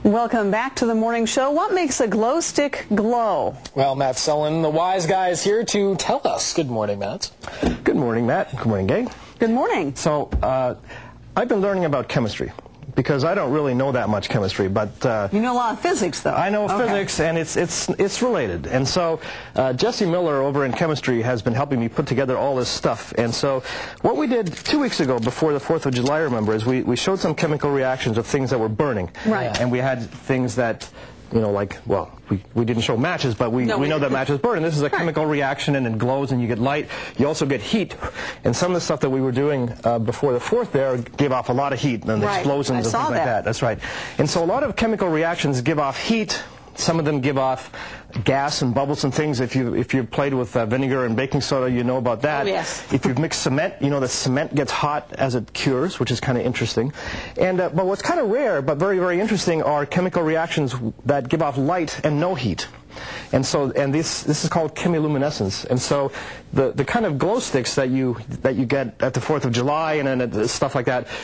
Welcome back to the morning show. What makes a glow stick glow? Well, Matt Sullen, the wise guy, is here to tell us. Good morning, Matt. Good morning, Matt. Good morning, Gay. Good morning. So, I've been learning about chemistry because I don't really know that much chemistry, but you know a lot of physics, though. I know physics, and it's related. And so Jesse Miller over in chemistry has been helping me put together all this stuff. And so what we did 2 weeks ago before the 4th of July, remember, is we showed some chemical reactions of things that were burning. Right. And we had things that, you know, like, well, we didn't show matches, but we know that matches burn. And this is a chemical reaction, and it glows, and you get light. You also get heat. And some of the stuff that we were doing before the 4th there gave off a lot of heat, and explosions and things like that. That's right. And so a lot of chemical reactions give off heat. Some of them give off gas and bubbles and things. If you've played with vinegar and baking soda, you know about that. Oh, yes. If you've mixed cement, you know the cement gets hot as it cures, which is kind of interesting. And but what's kind of rare but very, very interesting are chemical reactions that give off light and no heat. And so, this is called chemiluminescence. And so, the kind of glow sticks that you get at the 4th of July and then stuff like that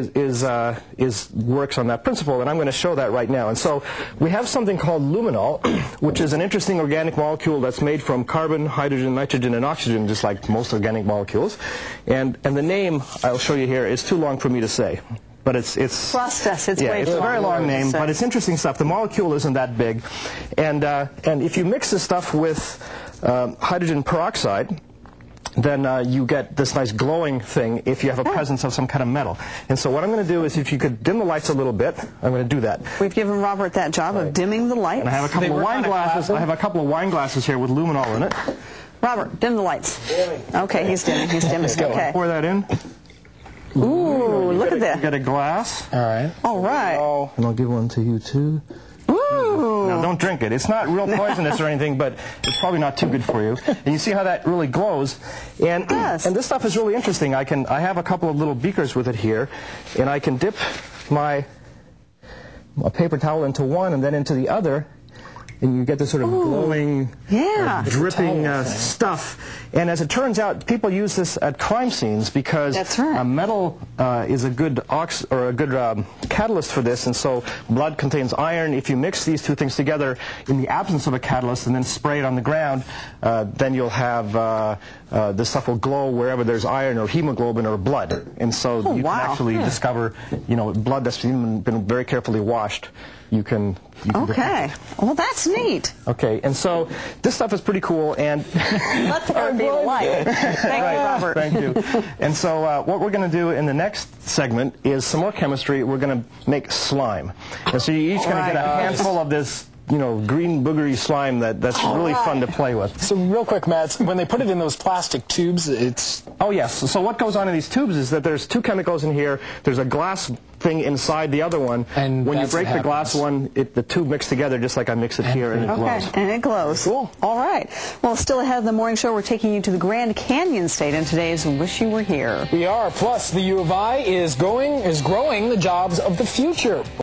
works on that principle. And I'm going to show that right now. And so, we have something called luminol, which is an interesting organic molecule that's made from carbon, hydrogen, nitrogen, and oxygen, just like most organic molecules. And the name I'll show you here is too long for me to say. But it's trust us, it's it's a very long name, but it's interesting stuff. The molecule isn't that big, and if you mix this stuff with hydrogen peroxide, then you get this nice glowing thing if you have a presence of some kind of metal. And so what I'm going to do is, if you could dim the lights a little bit, I'm going to do that. We've given Robert that job of dimming the lights. And I have a couple of wine glasses. I have a couple of wine glasses here with luminol in it. Robert, dim the lights. Okay, he's dimming. He's dimming. Okay. Pour that in. Ooh, look at that. Get a glass. All right. All right. And I'll give one to you, too. Ooh. Now, don't drink it. It's not real poisonous or anything, but it's probably not too good for you. And you see how that really glows. And this stuff is really interesting. I have a couple of little beakers with it here, and I can dip my paper towel into one and then into the other, and you get this sort of glowing, dripping stuff. And as it turns out, people use this at crime scenes because metal is a good catalyst for this, and so blood contains iron. If you mix these two things together in the absence of a catalyst and then spray it on the ground, then you'll have this stuff will glow wherever there's iron or hemoglobin or blood. And so you can actually discover, blood that's been very carefully washed. You can okay. Well, that's neat. Okay, and so this stuff is pretty cool, and let there be light. Thank you, Robert. Thank you. And so what we're going to do in the next segment is some more chemistry. We're going to make slime, and so you're each going to get a handful of this, green boogery slime that's really fun to play with. So real quick, Matt, when they put it in those plastic tubes, it's... Oh, yes. So what goes on in these tubes is that there's two chemicals in here. There's a glass thing inside the other one. And when you break the glass one, the two mix together just like I mix it here, and it glows. Okay, and it glows. Cool. All right. Well, still ahead of the morning show, we're taking you to the Grand Canyon State in today's Wish You Were Here. We are. Plus, the U of I is growing the jobs of the future.